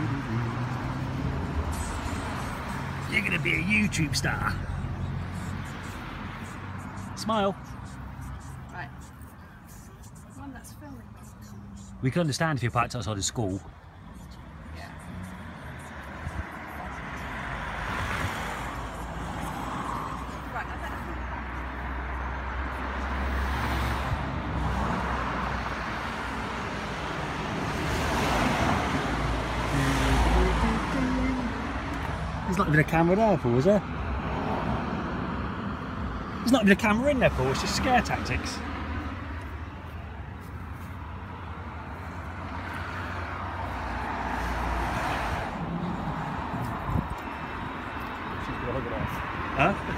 You're going to be a YouTube star. Smile. Right. One that's filming. We can understand if you're parked outside of school. Yeah. Right, I better film. There's not even a camera there, Paul, is there? There's not even a camera in there, Paul, it's just scare tactics. She's gonna hug it off. Huh?